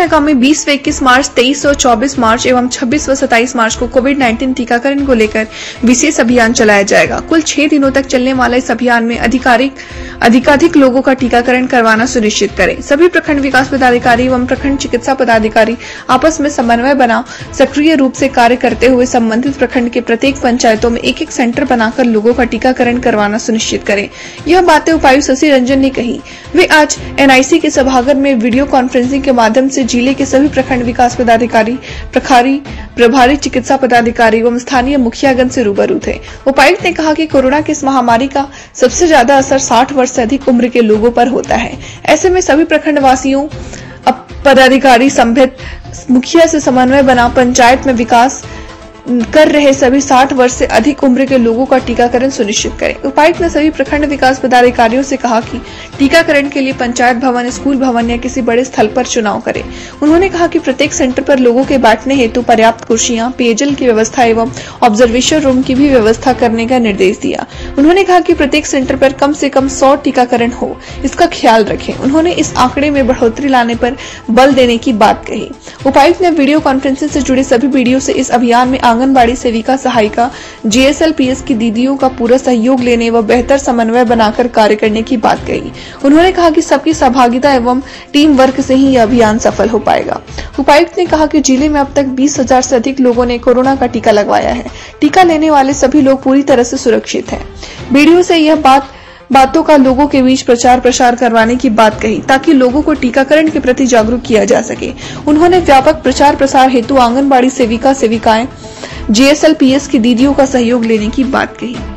आगामी 20 व 21 मार्च, 23 और 24 मार्च एवं 26 व 27 मार्च को कोविड-19 टीकाकरण को लेकर विशेष अभियान चलाया जाएगा। कुल 6 दिनों तक चलने वाले इस अभियान में अधिकाधिक लोगों का टीकाकरण करवाना सुनिश्चित करें। सभी प्रखंड विकास पदाधिकारी एवं प्रखंड चिकित्सा पदाधिकारी आपस में समन्वय बना सक्रिय रूप से कार्य करते हुए संबंधित प्रखंड के प्रत्येक पंचायतों में एक सेंटर बनाकर लोगों का टीकाकरण करवाना सुनिश्चित करें। यह बातें उपायुक्त शशि रंजन ने कही। वे आज एनआईसी के सभागार में वीडियो कॉन्फ्रेंसिंग के माध्यम से जिले के सभी प्रखंड विकास पदाधिकारी, प्रभारी चिकित्सा पदाधिकारी एवं स्थानीय मुखियागण से रूबरू थे। उपायुक्त ने कहा कि कोरोना की इस महामारी का सबसे ज्यादा असर 60 वर्ष से अधिक उम्र के लोगों पर होता है। ऐसे में सभी प्रखंड वासियों, पदाधिकारी, संबंधित मुखिया से समन्वय बना पंचायत में विकास कर रहे सभी 60 वर्ष से अधिक उम्र के लोगों का टीकाकरण सुनिश्चित करें। उपायुक्त ने सभी प्रखंड विकास पदाधिकारियों से कहा कि टीकाकरण के लिए पंचायत भवन, स्कूल भवन या किसी बड़े स्थल पर चुनाव करें। उन्होंने कहा कि प्रत्येक सेंटर पर लोगों के बैठने हेतु पर्याप्त कुर्सियां, पेयजल की व्यवस्था एवं ऑब्जर्वेशन रूम की भी व्यवस्था करने का निर्देश दिया। उन्होंने कहा कि प्रत्येक सेंटर पर कम से कम 100 टीकाकरण हो, इसका ख्याल रखें। उन्होंने इस आंकड़े में बढ़ोतरी लाने पर बल देने की बात कही। उपायुक्त ने वीडियो कॉन्फ्रेंसिंग से जुड़े सभी वीडियो से इस अभियान में आंगनबाड़ी सेविका, सहायिका, जीएसएलपीएस की दीदियों का पूरा सहयोग लेने व बेहतर समन्वय बनाकर कार्य करने की बात कही। उन्होंने कहा कि सबकी सहभागिता एवं टीम वर्क से ही यह अभियान सफल हो पाएगा। उपायुक्त ने कहा कि जिले में अब तक 20,000 से अधिक लोगों ने कोरोना का टीका लगवाया है। टीका लेने वाले सभी लोग पूरी तरह से सुरक्षित हैं। वीडियो से यह बातों का लोगों के बीच प्रचार प्रसार करवाने की बात कही ताकि लोगों को टीकाकरण के प्रति जागरूक किया जा सके। उन्होंने व्यापक प्रचार प्रसार हेतु आंगनबाड़ी सेविकाएं, जीएसएलपीएस की दीदियों का सहयोग लेने की बात कही।